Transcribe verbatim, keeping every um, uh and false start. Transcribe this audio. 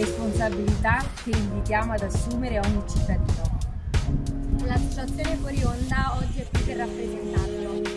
responsabilità che invitiamo ad assumere ogni cittadino. L'associazione Fuori Onda oggi è più che rappresentarlo.